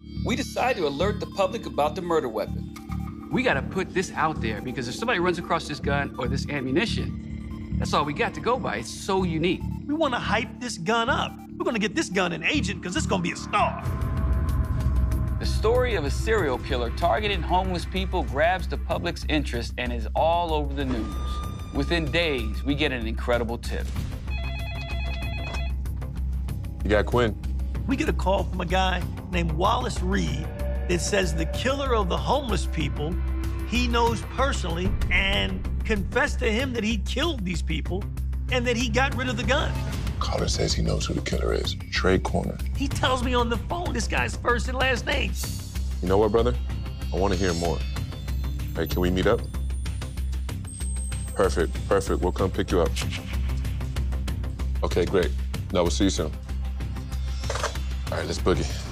we decided to alert the public about the murder weapon. We gotta put this out there because if somebody runs across this gun or this ammunition, that's all we got to go by. It's so unique. We want to hype this gun up. We're going to get this gun an agent because it's going to be a star. The story of a serial killer targeting homeless people grabs the public's interest and is all over the news. Within days, we get an incredible tip. You got Quinn? We get a call from a guy named Wallace Reed that says the killer of the homeless people he knows personally and confessed to him that he killed these people and that he got rid of the gun. Caller says he knows who the killer is. Trey Corner. He tells me on the phone this guy's first and last name. You know what, brother? I want to hear more. Hey, can we meet up? Perfect, perfect. We'll come pick you up. Okay, great. No, we'll see you soon. All right, let's boogie.